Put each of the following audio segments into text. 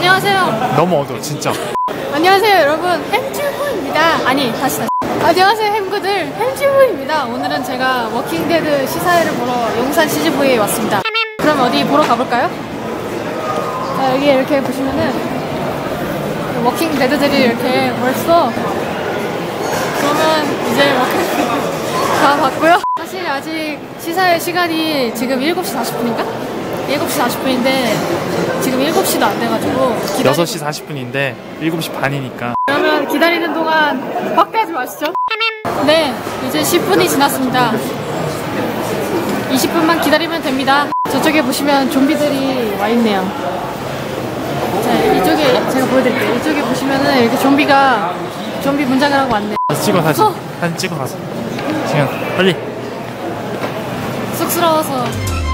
안녕하세요. 너무 어두워 진짜. 안녕하세요 여러분, 햄튜브입니다. 아니 다시. 안녕하세요 햄구들, 햄튜브입니다. 오늘은 제가 워킹데드 시사회를 보러 용산 CGV에 왔습니다. 그럼 어디 보러 가볼까요? 자, 여기 이렇게 보시면은 워킹데드들이 이렇게 벌써, 그러면 이제 워킹데드 다 봤고요. 사실 아직 시사회 시간이 지금 7시 40분인가? 7시 40분인데 지금 7시도 안 돼가지고 6시 40분인데 7시 반이니까. 그러면 기다리는 동안 밖까지 마시죠. 네, 이제 10분이 지났습니다. 20분만 기다리면 됩니다. 저쪽에 보시면 좀비들이 와 있네요. 자, 이쪽에 제가 보여드릴게요. 이쪽에 보시면은 이렇게 좀비 문장을 하고 왔네. 찍어 사진. 사진 찍어 가서. 지금 빨리. 쑥스러워서.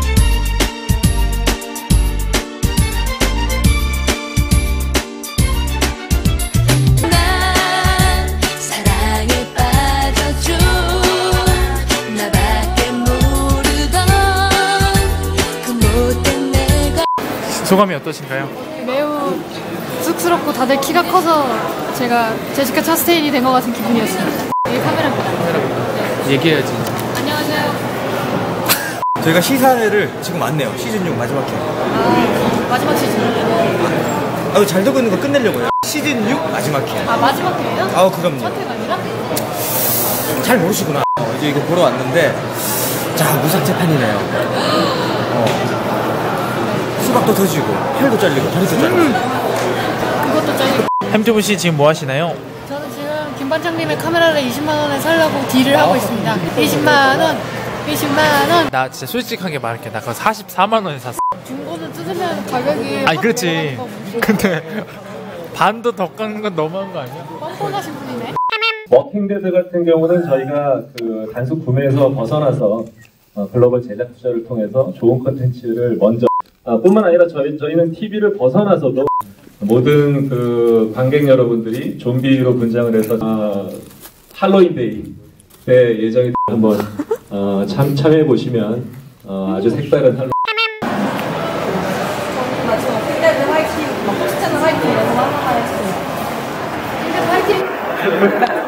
소감이 어떠신가요? 매우 쑥스럽고 다들 키가 커서 제가 제시카 차스테인이 된 것 같은 기분이었습니다. 이게 카메라입니다. 네. 얘기해야지. 안녕하세요. 저희가 시사회를 지금 왔네요. 시즌 6 마지막 회. 아, 마지막 시즌. 잘 되고 있는 거 끝내려고요. 시즌 6 마지막 회. 아, 마지막 회예요? 그럼요. 첫 회가 아니라? 잘 모르시구나. 이제 이거 보러 왔는데, 자, 무삭제판이네요. 수박도 터지고, 팔도 잘리고, 다리도 잘리고. 그것도 잘리고. 햄튜브 씨 지금 뭐 하시나요? 저는 지금 김반장님의 카메라를 20만원에 살려고 딜을 하고 있습니다. 20만원! 20만원! 나 진짜 솔직하게 말할게. 나 그거 44만 원에 샀어. 중고는 뜯으면 가격이 아니 그렇지. 근데 반도 더 깎는 건 너무한 거 아니야? 뻔뻔하신 분이네. 워킹데드 같은 경우는 저희가 그 단순 구매에서 벗어나서 글로벌 제작 투자를 통해서 좋은 컨텐츠를 먼저 뿐만 아니라 저희는 TV를 벗어나서도 모든 그 관객 여러분들이 좀비로 분장을 해서 할로윈데이 때 예정이 한번 참여해 보시면 아주 색다른 할로윈. 워킹데드 화이팅! 포스트는 화이팅! 이러고 한번 해주세요. 워킹데드 화이팅!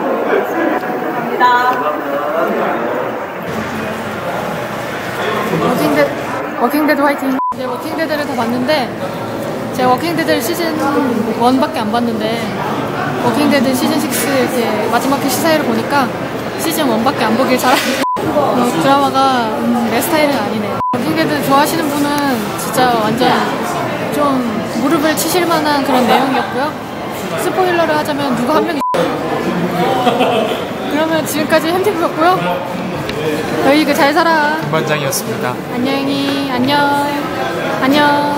워킹데드 화이팅! 이제 워킹데드를 다 봤는데, 제가 워킹데드를 시즌 1밖에 안 봤는데 워킹데드 시즌 6 이렇게 마지막 회 시사회를 보니까 시즌 1밖에 안 보길 잘하네요. 드라마가 내 스타일은 아니네요. 워킹데드 좋아하시는 분은 진짜 완전 좀 무릎을 치실 만한 그런 내용이었고요. 스포일러를 하자면 누가 한 명이 그러면 지금까지 햄티브였고요. 너희 잘 살아. 김반장이었습니다. 안녕히 안녕.